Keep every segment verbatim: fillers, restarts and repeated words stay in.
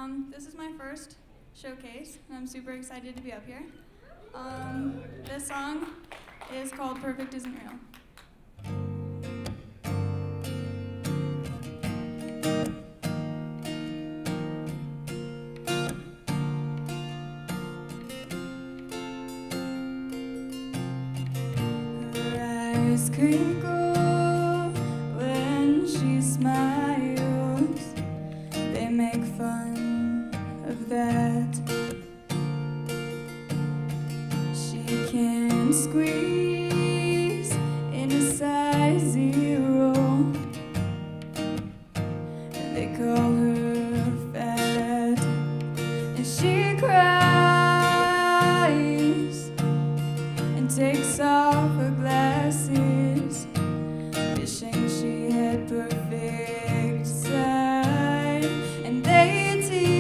Um, this is my first showcase, and I'm super excited to be up here. Um, this song is called Perfect Isn't Real. Crinkle when she smiles, they make fun of that. She can squeeze in a size zero, they call her fat, and she cries and takes off her glasses, wishing she had perfect sight. And they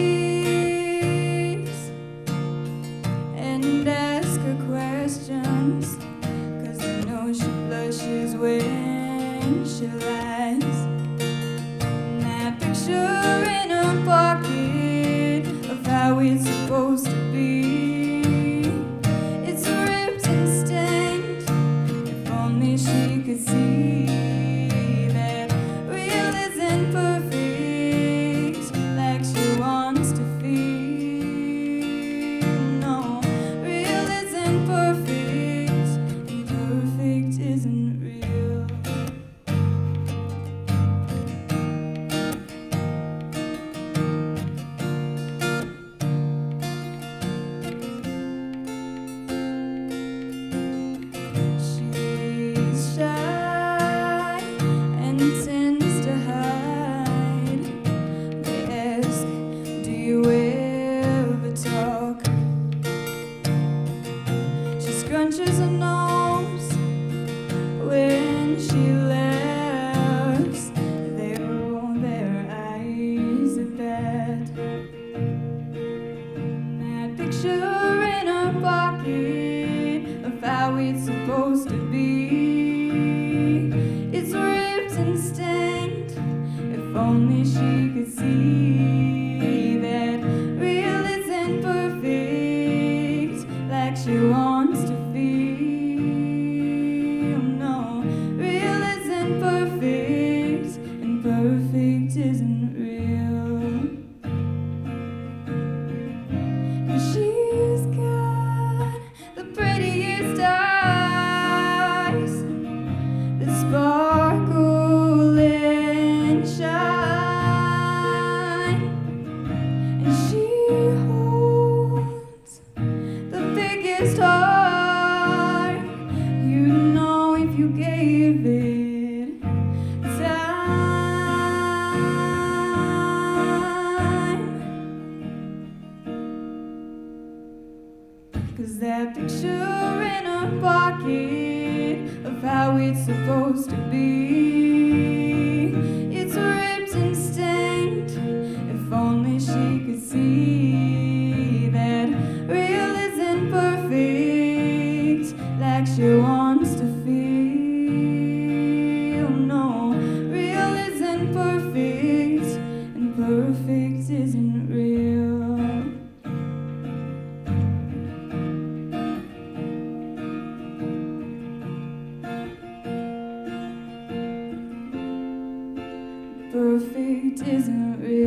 tease and ask her questions, 'cause they know she blushes when she lies. And that picture in her pocket of how it's supposed to be, she could see that real isn't perfect like she wants to feel. No, real isn't perfect, and perfect isn't real. Crunches her nose when she laughs, they roll their eyes at that. And that picture in her pocket of how it's supposed to be, it's ripped and stained. If only she could see that real isn't perfect like she wants to feel. No, real isn't perfect, and perfect isn't real. And she's got the prettiest eyes that sparkle and shine, and she holds the biggest heart. You gave it time, 'cause that picture in her pocket of how it's supposed to be, it's ripped and stained. If only she could see that real isn't perfect like she wants to feel. Perfect, and perfect isn't real. Perfect isn't real.